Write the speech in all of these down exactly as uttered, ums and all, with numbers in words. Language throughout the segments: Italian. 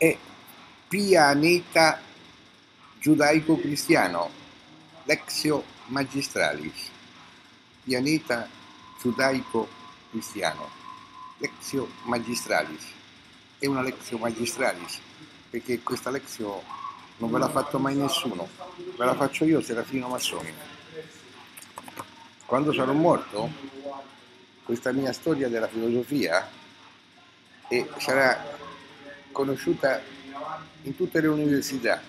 è pianeta giudaico-cristiano, Lectio Magistralis, pianeta giudaico-cristiano, Lectio Magistralis, è una Lectio Magistralis, perché questa Lectio non ve l'ha fatto mai nessuno, ve la faccio io, Serafino Massoni. Quando sarò morto, questa mia storia della filosofia e sarà conosciuta in tutte le università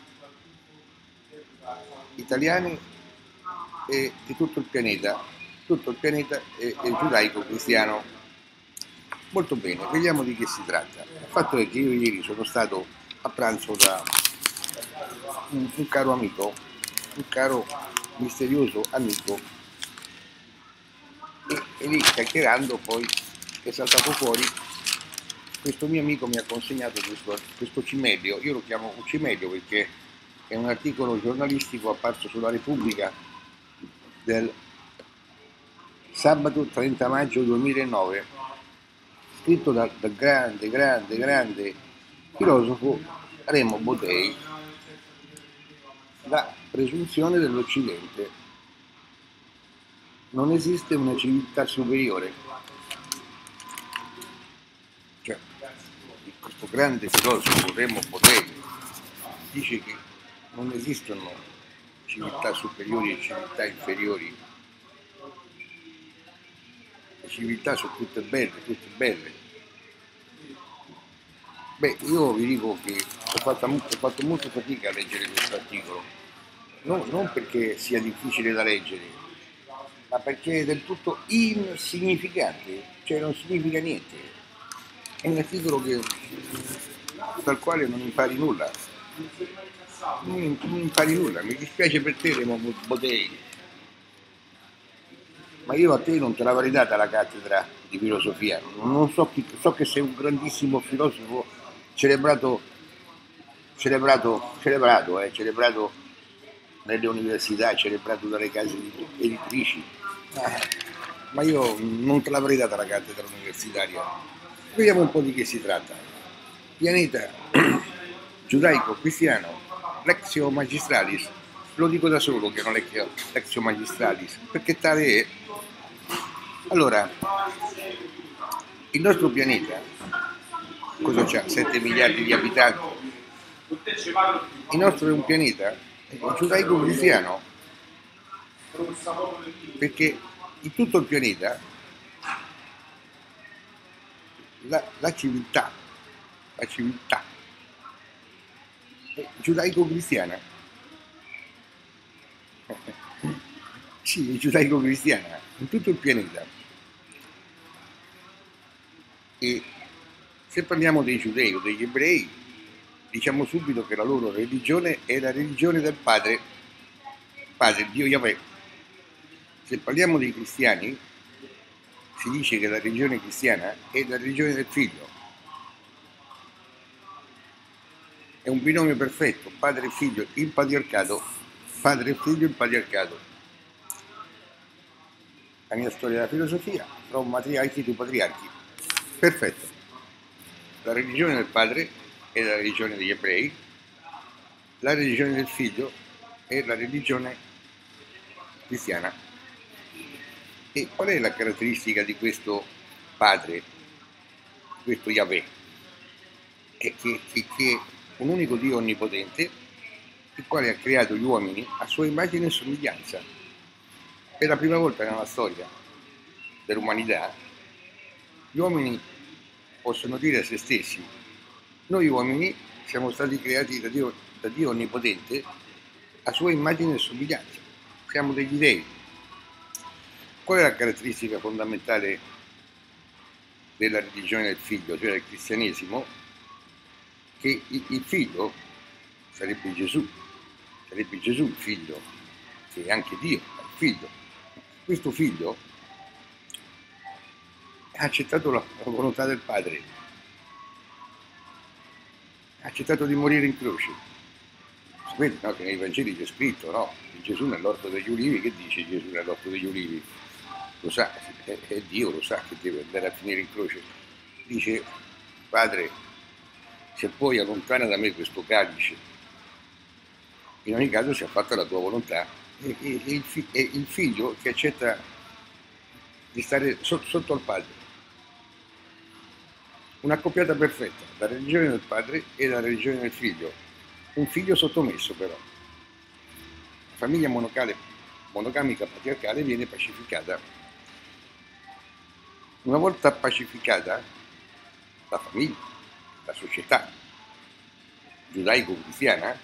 italiane e di tutto il pianeta. Tutto il pianeta è, è giudaico-cristiano. Molto bene, vediamo di che si tratta. Il fatto è che io ieri sono stato a pranzo da un, un caro amico, un caro misterioso amico, e, e lì chiacchierando poi è saltato fuori. Questo mio amico mi ha consegnato questo, questo cimelio, io lo chiamo un cimelio perché è un articolo giornalistico apparso sulla Repubblica del sabato trenta maggio duemilanove, scritto dal, dal grande, grande, grande filosofo Remo Bodei, La presunzione dell'Occidente. Non esiste una civiltà superiore. Cioè, questo grande filosofo Remo Bodei dice che non esistono civiltà superiori e civiltà inferiori. Le civiltà sono tutte belle, tutte belle. Beh, io vi dico che ho fatto, ho fatto molta fatica a leggere questo articolo, non, non perché sia difficile da leggere, ma perché è del tutto insignificante, cioè non significa niente. È un articolo che, dal quale non impari nulla, non, non impari nulla. Mi dispiace per te, Remo Bodei, ma io a te non te l'avrei data la cattedra di filosofia. Non so, chi, so che sei un grandissimo filosofo celebrato, celebrato, celebrato, eh, celebrato nelle università, celebrato dalle case editrici, ma io non te l'avrei data la cattedra universitaria. Vediamo un po' di che si tratta. Pianeta giudaico-cristiano, Lectio Magistralis. Lo dico da solo che non è Lectio Magistralis, perché tale è. Allora, il nostro pianeta, cosa c'ha? sette miliardi di abitanti. Il nostro è un pianeta giudaico-cristiano, perché in tutto il pianeta la, la civiltà, la civiltà è giudaico-cristiana. Sì, è giudaico-cristiana in tutto il pianeta. E se parliamo dei giudei o degli ebrei, diciamo subito che la loro religione è la religione del padre, padre Dio Yahweh. Se parliamo dei cristiani, si dice che la religione cristiana è la religione del figlio. È un binomio perfetto, padre e figlio, il patriarcato, padre e figlio, il patriarcato. La mia storia della filosofia, tra un matriarchi e due patriarchi. Perfetto. La religione del padre è la religione degli ebrei, la religione del figlio è la religione cristiana. E qual è la caratteristica di questo padre, questo Yahweh? È che, che, che è un unico Dio onnipotente, il quale ha creato gli uomini a sua immagine e somiglianza. Per la prima volta nella storia dell'umanità, gli uomini possono dire a se stessi: noi uomini siamo stati creati da Dio, da Dio onnipotente a sua immagine e somiglianza, siamo degli dei. Qual è la caratteristica fondamentale della religione del figlio, cioè del cristianesimo? Che il figlio sarebbe Gesù, sarebbe Gesù il figlio, che è anche Dio, il figlio. Questo figlio ha accettato la, la volontà del padre, ha accettato di morire in croce. Sapete, no, che nei Vangeli c'è scritto, no? Gesù nell'orto degli ulivi, che dice Gesù nell'orto degli ulivi? Lo sa, è, è Dio, lo sa che deve andare a finire in croce. Dice: Padre, se poi allontana da me questo calice, in ogni caso sia fatta la tua volontà, e, e, e, il, fi, e il figlio che accetta di stare sotto, sotto al padre. Un'accoppiata perfetta, la religione del padre e la religione del figlio. Un figlio sottomesso però. La famiglia monocale, monogamica patriarcale viene pacificata. Una volta pacificata, la famiglia, la società giudaico-cristiana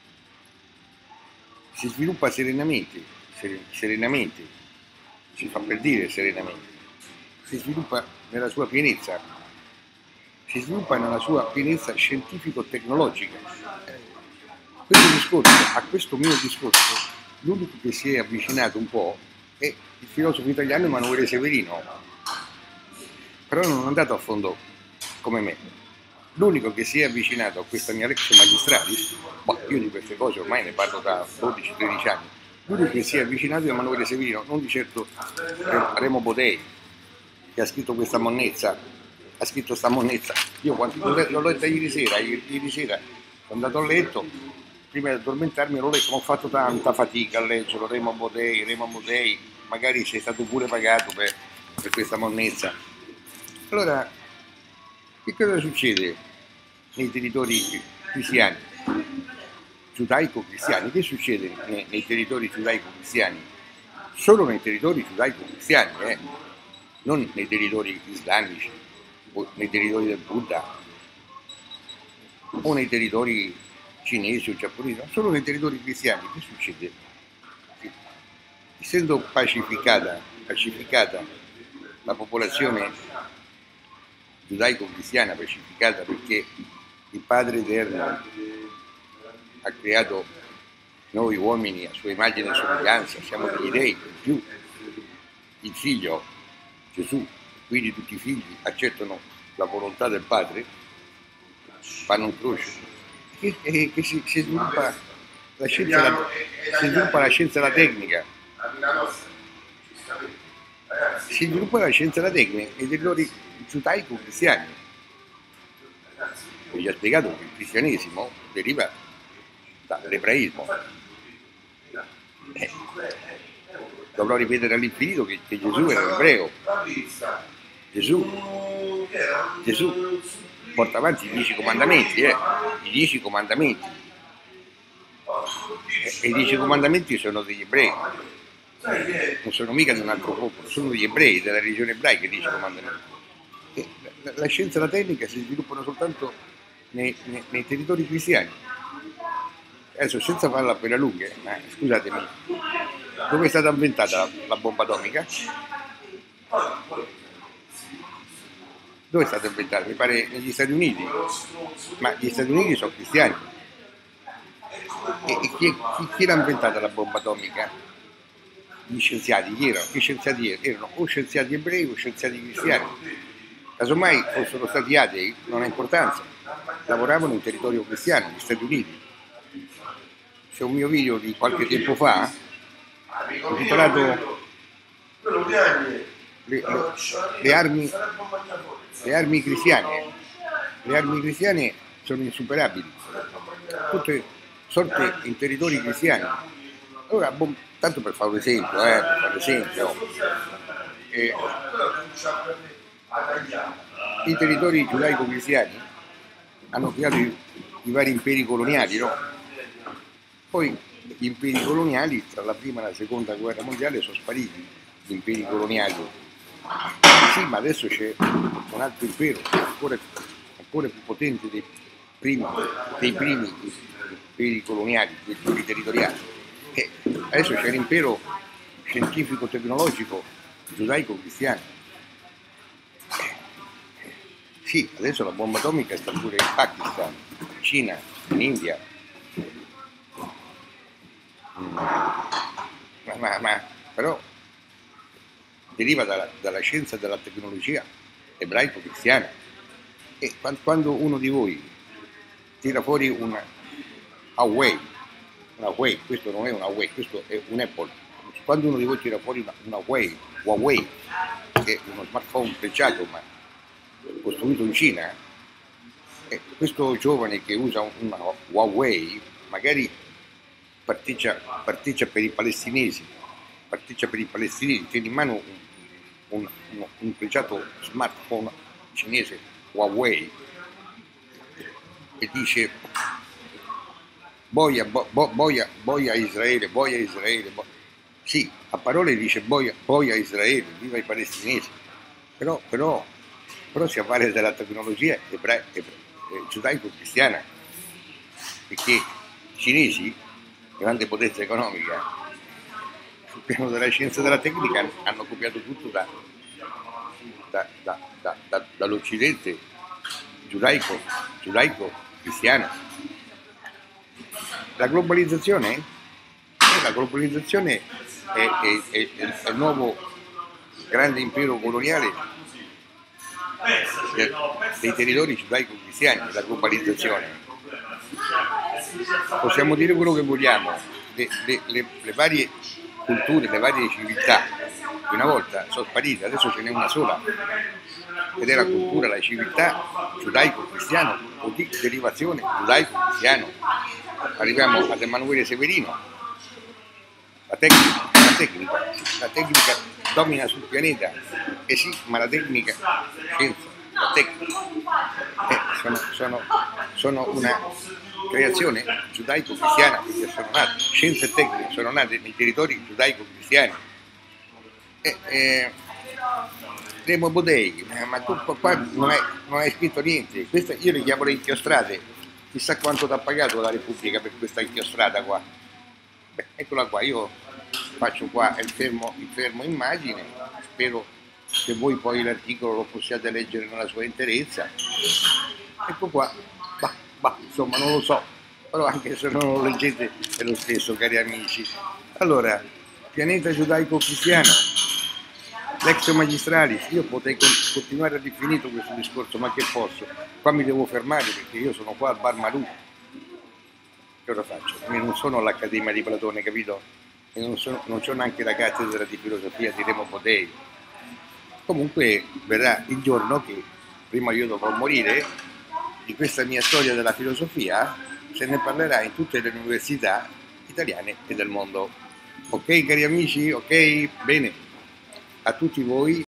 si sviluppa serenamente, serenamente, si fa per dire serenamente, si sviluppa nella sua pienezza, si sviluppa nella sua pienezza scientifico-tecnologica. Questo discorso, a questo mio discorso, l'unico che si è avvicinato un po' è il filosofo italiano Emanuele Severino, però non è andato a fondo come me. L'unico che si è avvicinato a questa mia Lectio Magistralis, boh, io di queste cose ormai ne parlo da dodici tredici anni, l'unico che si è avvicinato è Emanuele Severino, non di certo Remo Bodei, che ha scritto questa monnezza, ha scritto questa monnezza. Io quando l'ho letta ieri sera, ieri sera sono andato a letto, prima di addormentarmi l'ho letto, ma ho fatto tanta fatica a leggerlo, Remo Bodei, Remo Bodei, magari sei stato pure pagato per, per questa monnezza. Allora, che cosa succede nei territori cristiani, giudaico-cristiani? Che succede nei, nei territori giudaico-cristiani? Solo nei territori giudaico-cristiani, eh? Non nei territori islamici, o nei territori del Buddha, o nei territori cinesi o giapponesi, ma solo nei territori cristiani. Che succede? Essendo pacificata, pacificata la popolazione giudaico-cristiana, pacificata perché il Padre Eterno ha creato noi uomini a sua immagine e somiglianza, siamo degli dei, in più il Figlio Gesù, quindi tutti i figli accettano la volontà del Padre, fanno un croce, che, che, che si, si, sviluppa la scienza, la, si sviluppa la scienza e la tecnica, si sviluppa la scienza e la tecnica nei territori giudaico-cristiani. Vi ho spiegato che il cristianesimo deriva dall'ebraismo. Eh, dovrò ripetere all'infinito che, che Gesù era ebreo. Gesù, Gesù porta avanti i dieci comandamenti, eh, i dieci comandamenti. E, e i dieci comandamenti sono degli ebrei, non sono mica di un altro popolo, sono degli ebrei, della religione ebraica i dieci comandamenti. E la, la scienza e la tecnica si sviluppano soltanto nei, nei, nei territori cristiani. Adesso, senza farla per le lunghe, ma scusatemi, dove è stata inventata la, la bomba atomica? Dove è stata inventata? Mi pare negli Stati Uniti, ma gli Stati Uniti sono cristiani. E, e chi, chi, chi l'ha inventata la bomba atomica? Gli scienziati, chi erano? Gli scienziati erano? Erano o scienziati ebrei o scienziati cristiani. Casomai fossero stati atei, non ha importanza, lavoravano in territorio cristiano, negli Stati Uniti. C'è un mio video di qualche tempo fa, intitolato le, le, le, armi, le armi cristiane. Le armi cristiane sono insuperabili, tutte sorte in territori cristiani. Allora, boh, tanto per fare un esempio, eh, per fare un esempio, eh, i territori giudaico-cristiani hanno creato i, i vari imperi coloniali, no? Poi gli imperi coloniali, tra la prima e la seconda guerra mondiale, sono spariti gli imperi coloniali. Sì, ma adesso c'è un altro impero ancora, ancora più potente dei primi, dei primi imperi coloniali, dei imperi territoriali. E adesso c'è l'impero scientifico-tecnologico giudaico-cristiano. Sì, adesso la bomba atomica sta pure in Pakistan, in Cina, in India. Ma, ma, ma però deriva dalla, dalla scienza e dalla tecnologia ebraico-cristiana. E quando uno di voi tira fuori una Huawei, una Huawei, questo non è una Huawei, questo è un Apple, quando uno di voi tira fuori una, una Huawei, Huawei, che è uno smartphone frecciato ma costruito in Cina, E questo giovane che usa una Huawei magari particcia, particcia per i palestinesi, particcia per i palestinesi, tiene in mano un, un, un, un pregiato smartphone cinese Huawei e dice boia, bo, bo, boia, boia Israele, boia Israele, boia. Sì, a parole dice boia, boia Israele, viva i palestinesi, però, però, però si avvale della tecnologia ebra, ebra, eh, giudaico-cristiana, perché i cinesi, grande potenza economica, sul piano della scienza e della tecnica hanno copiato tutto da, da, da, da, da, dall'Occidente giudaico, giudaico-cristiano. La globalizzazione, la globalizzazione è, è, è, è il nuovo grande impero coloniale del, dei territori giudaico-cristiani, la globalizzazione. Possiamo dire quello che vogliamo, le, le, le, le varie culture, le varie civiltà, una volta sono sparite, adesso ce n'è una sola, ed è la cultura, la civiltà giudaico-cristiano o di derivazione giudaico-cristiano. Arriviamo ad Emanuele Severino, la tecnica, la tecnica, la tecnica domina sul pianeta, eh sì, ma la tecnica, scienza, la tecnica, eh, sono, sono, sono una creazione giudaico-cristiana, perché sono nate, scienza e tecnica sono nate nei territori giudaico-cristiani. Eh, eh, Remo Bodei, ma tu qua non hai, non hai scritto niente, questa, io le chiamo le inchiostrate, chissà quanto ti ha pagato la Repubblica per questa inchiostrata qua. Beh, eccola qua, io faccio qua il fermo, il fermo immagine, spero che voi poi l'articolo lo possiate leggere nella sua interezza. Ecco qua, bah, bah, insomma non lo so, però anche se non lo leggete è lo stesso, cari amici. Allora, pianeta giudaico-cristiano, l'ex magistralis, io potrei continuare all'infinito questo discorso, ma che posso? Qua mi devo fermare perché io sono qua al Bar Malù. Che ora faccio? Io non sono all'Accademia di Platone, capito? E non, sono, non c'ho neanche la cattedra di filosofia di Remo Bodei. Comunque verrà il giorno che, prima io dovrò morire, di questa mia storia della filosofia se ne parlerà in tutte le università italiane e del mondo. Ok cari amici? Ok? Bene. A tutti voi